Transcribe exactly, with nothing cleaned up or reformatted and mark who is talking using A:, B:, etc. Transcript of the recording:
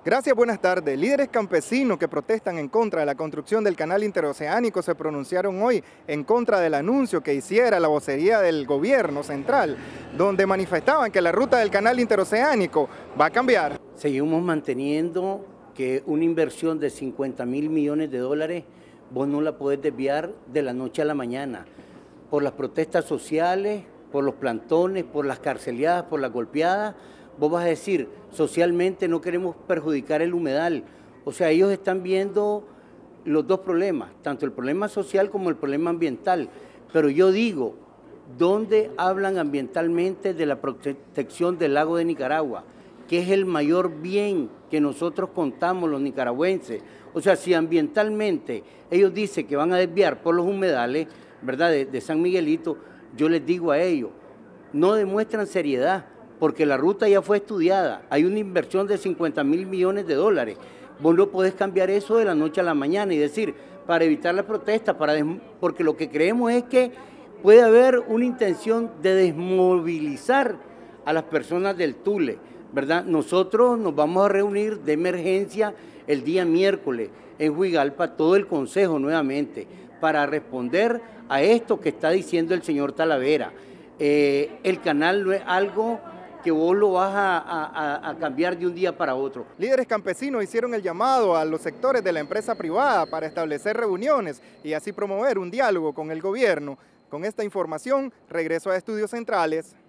A: Gracias, buenas tardes. Líderes campesinos que protestan en contra de la construcción del canal interoceánico se pronunciaron hoy en contra del anuncio que hiciera la vocería del gobierno central, donde manifestaban que la ruta del canal interoceánico va a cambiar.
B: Seguimos manteniendo que una inversión de cincuenta mil millones de dólares vos no la podés desviar de la noche a la mañana, por las protestas sociales, por los plantones, por las carceleadas, por las golpeadas. Vos vas a decir, socialmente no queremos perjudicar el humedal. O sea, ellos están viendo los dos problemas, tanto el problema social como el problema ambiental. Pero yo digo, ¿dónde hablan ambientalmente de la protección del lago de Nicaragua? Que es el mayor bien que nosotros contamos los nicaragüenses. O sea, si ambientalmente ellos dicen que van a desviar por los humedales, ¿verdad?, de, de San Miguelito, yo les digo a ellos, no demuestran seriedad, porque la ruta ya fue estudiada, hay una inversión de cincuenta mil millones de dólares. Vos no podés cambiar eso de la noche a la mañana y decir, para evitar la protesta, para porque lo que creemos es que puede haber una intención de desmovilizar a las personas del Tule, ¿verdad? Nosotros nos vamos a reunir de emergencia el día miércoles en Huigalpa, todo el Consejo nuevamente, para responder a esto que está diciendo el señor Talavera. Eh, el canal no es algo que vos lo vas a, a, a cambiar de un día para otro.
A: Líderes campesinos hicieron el llamado a los sectores de la empresa privada para establecer reuniones y así promover un diálogo con el gobierno. Con esta información, regreso a Estudios Centrales.